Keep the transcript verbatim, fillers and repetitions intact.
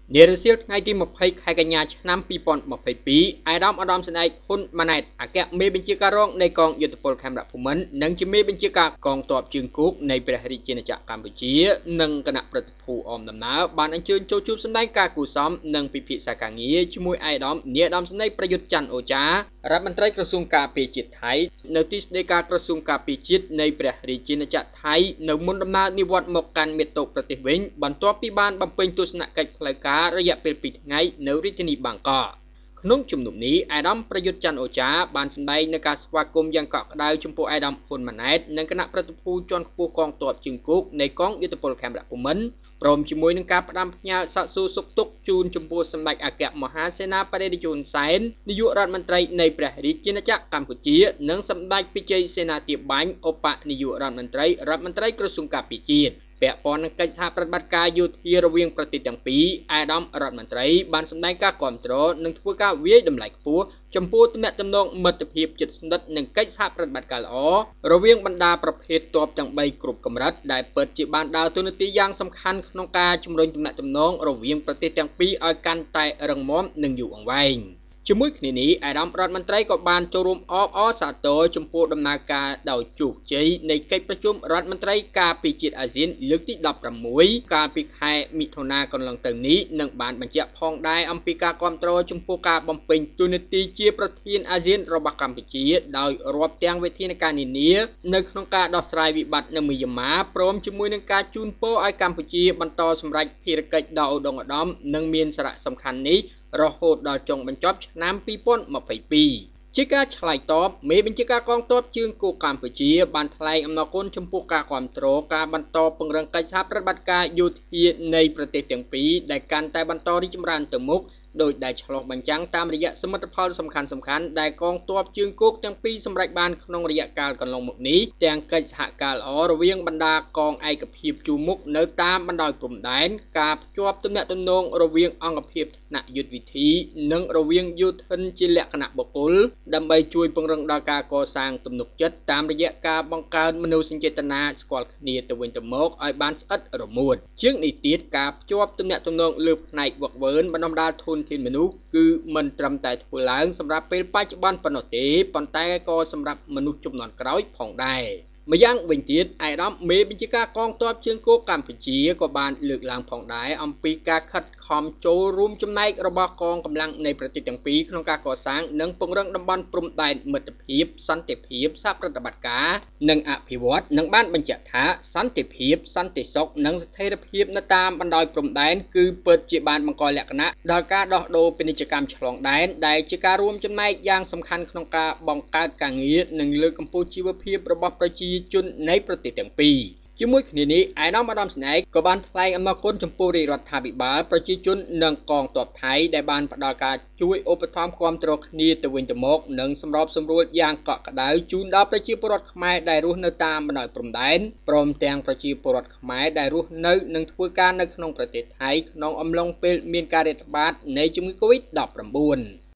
នារសៀលថ្ងៃទី20ខែកញ្ញាឆ្នាំ2022អាយដាមអាដាមស្នែកហ៊ុនម៉ាណែតអគ្គមេបញ្ជាការរងនៃកងយុទ្ធពលខេមរៈភូមិន្ទនិងជាមេបញ្ជាការកងទ័ពជើងគោកនៃព្រះរាជាណាចក្រកម្ពុជានិងគណៈប្រតិភូអមដំណើរបានអញ្ជើញចូលជួបសម្ដែងការគូសំនិងពិភាក្សាការងារជាមួយអាយដាមនាយឧត្តមសេនីយ៍ប្រយុទ្ធច័ន្ទអូចារដ្ឋមន្ត្រីក្រសួងការពារជាតិថៃនៅទីស្តីការក្រសួងការពារជាតិនៃព្រះរាជាណាចក្រថៃនៅមុនដំណើរនិវត្តន៍មកកាន់មាតុប្រទេសវិញបន្ទាប់ពីបានបំពេញទស្សនកិច្ចផ្លូវការរយៈពេលពីរថ្ងៃនៅរាជធានីបាងកកក្នុងជំនុំនេះអាយដាមប្រយុទ្ធច័ន្ទអូចាបានសម្ដែងនៅការស្វាគមន៍យ៉ាងកក់ក្ដៅចំពោះអាយដាមហ៊ុនម៉ាណែតនិងគណៈប្រតិភូជាន់ខ្ពស់កងទ័ពជើងគោកនៃកងយុទ្ធពលខេមរៈភូមិន្ទព្រមជាមួយនឹងការផ្ដាំផ្ញើសាកសួរសុខទុក្ខជូនចំពោះសម្ដេចអគ្គមហាសេនាបតីតេជោហ៊ុនសែននាយករដ្ឋមន្ត្រីនៃព្រះរាជាណាចក្រកម្ពុជានិងសម្ដេចពិជ័យសេនាធិបាញ់ឧបនាយករដ្ឋមន្ត្រីរដ្ឋមន្ត្រីក្រសួងការពារជាតិពាក់ព័ន្ធនឹងកិច្ចសហប្រតិបត្តិការយោធារវាងប្រទេសទាំងពីរអាយដាមរដ្ឋមន្ត្រីបានសម្ដែងការគាំទ្រនិងធ្វើការវាយតម្លៃខ្ពស់ចំពោះទំនាក់ទំនងមិត្តភាពជិតស្និទ្ធនិងកិច្ចសហប្រតិបត្តិការល្អរវាងបណ្ដាប្រភេទទ័ពទាំងបីគ្រប់កម្រិតដែលពិតជាបានដើរតួនាទីយ៉ាងសំខាន់ក្នុងការជំរុញទំនាក់ទំនងរវាងប្រទេសទាំងពីរឲ្យកាន់តែរឹងមាំនិងយូរអង្វែងជាមួយគ្នានេះអាយដាមរដ្ឋមន្ត្រីក៏បានចូលរួមអបអរសាទរចំពោះដំណើរការដោយជោគជ័យនៃកិច្ចប្រជុំរដ្ឋមន្ត្រីការពារជាតិអាស៊ានលើកទីដប់ប្រាំមួយកាលពីខែមិថុនាកន្លងទៅនេះនិងបានបញ្ជាក់ផងដែរអំពីការគាំទ្រចំពោះការបំពេញតួនាទីជាប្រធានអាស៊ានរបស់កម្ពុជាដោយរាប់ទាំងវិធានការនានានៅក្នុងការដោះស្រាយវិបត្តិនៅមីយ៉ាន់ម៉ាព្រមជាមួយនឹងការជូនពរឲ្យកម្ពុជាបន្តសម្រេចភារកិច្ចដ៏ឧត្តមឧត្តមនិងមានសារៈសំខាន់នេះរហូតដល់ចុងបញ្ចប់ឆ្នាំពីរពាន់ម្ភៃពីរជាការឆ្លើយតបមេបញ្ជាការកងទ័ពជើងគោកកម្ពុជាបានថ្លែងអំណរគុណចំពោះការគាំទ្រការបន្តពង្រឹងកិច្ចសហប្រតិបត្តិការយោធានៃប្រទេសទាំងពីរដែលកាន់តែបន្តរីកចម្រើនទៅមុខដោយដែលឆ្លុះបញ្ចាំងតាមរយៈសមិទ្ធផលសំខាន់ៗដែលកងទ័ពជើងគោកទាំងពីរសម្រេចបានក្នុងរយៈកាលកន្លងមកនេះទាំងកិច្ចសហការល្អរវាងបណ្ដាកងឯកភាពជួរមុខនៅតាមបណ្ដោយព្រំដែនការភ្ជាប់ទំនាក់ទំនងរវាងអង្គភាពថ្នាក់យុទ្ធវិធីនិងរវាងយោធិនជាលក្ខណៈបុគ្គលដើម្បីជួយពង្រឹងដល់ការកសាងទំនុកចិត្តតាមរយៈការបង្កើនមនោសញ្ចេតនាស្គាល់គ្នាទៅវិញទៅមកឲ្យបានស្អិតរមួតជាងនេះទៀតការភ្ជាប់ទំនាក់ទំនងលើផ្នែកវឹកវើបណ្ដុំដាលធនធានមនុស្សគឺមិនត្រឹមតែធ្វើឡើងសម្រាប់ពេលបច្ចុប្បន្នប៉ុណ្ណោះទេប៉ុន្តែក៏សម្រាប់មនុស្សជំនាន់ក្រោយផងដែរម្យ៉ាងវិញទៀតអាយដាមមេបញ្ជាការកងទ័ពជើងគោកកម្ពុជាក៏បានលើកឡើងផងដែរអំពីការខិតខំចូលរួមចំណែករបស់កងកម្លាំងនៃប្រទេសទាំងពីរក្នុងការកសាងនិងពង្រឹងតំបន់ព្រំដែនមិត្តភាពសន្តិភាពសហប្រតិបត្តិការនិងអភិវឌ្ឍនិងបានបញ្ជាក់ថាសន្តិភាពសន្តិសុខនិងស្ថិរភាពនៅតាមបណ្ដោយព្រំដែនគឺពិតជាបានបង្កលក្ខណៈដល់ការដោះដូរពាណិជ្ជកម្មឆ្លងដែនដែលជាការរួមចំណែកយ៉ាងសំខាន់ក្នុងការបង្កើតការងារនិងលើកកម្ពស់ជីវភាពរបស់ប្រជាជននៃប្រទេសទាំងពីរជាមួយគ្នានេះអាយដាមអាដាមស្នែកក៏បានថ្លែងអំណរគុណចំពោះរាជរដ្ឋាភិបាលប្រជាជននិងកងទ័ពថៃដែលបានផ្ដល់ការជួយឧបត្ថម្ភគាំទ្រគ្នាទៅវិញទៅមកនិងសម្របសម្រួលយ៉ាងកក់ក្ដៅជូនដល់ប្រជាពលរដ្ឋខ្មែរដែលរស់នៅតាមបណ្ដោយព្រំដែនព្រមទាំងប្រជាពលរដ្ឋខ្មែរដែលរស់នៅនិងធ្វើការនៅក្នុងប្រទេសថៃក្នុងអំឡុងពេលមានការរាតត្បាតនៃជំងឺ កូវីដ ដប់ប្រាំបួន